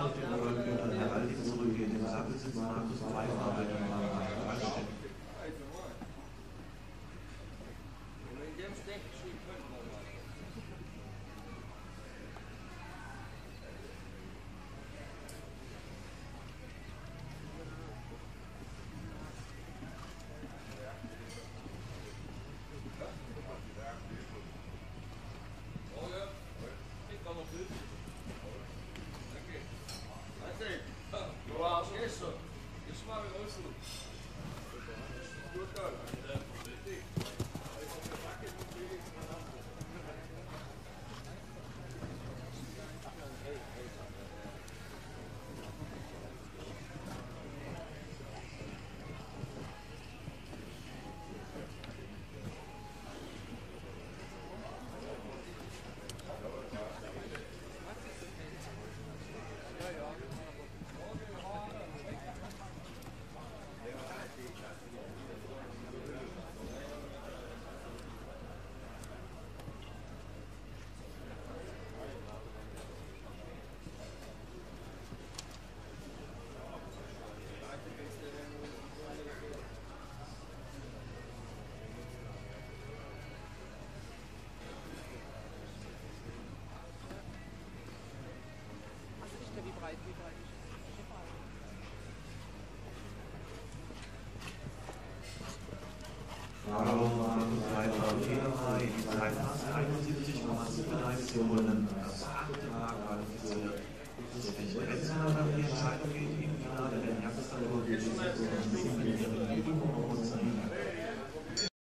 auf den Röntgen und Heraldik zurückgeht, den Sattelsitz Markus Beifahrbeiter anstellen. Frau Markus Beifahrbeiter, Fehlerfrei, die Zeit 71,7 Aktionen, das Antrag war diese Entscheidung geht im Finale der Herbstantwort, die Regierung und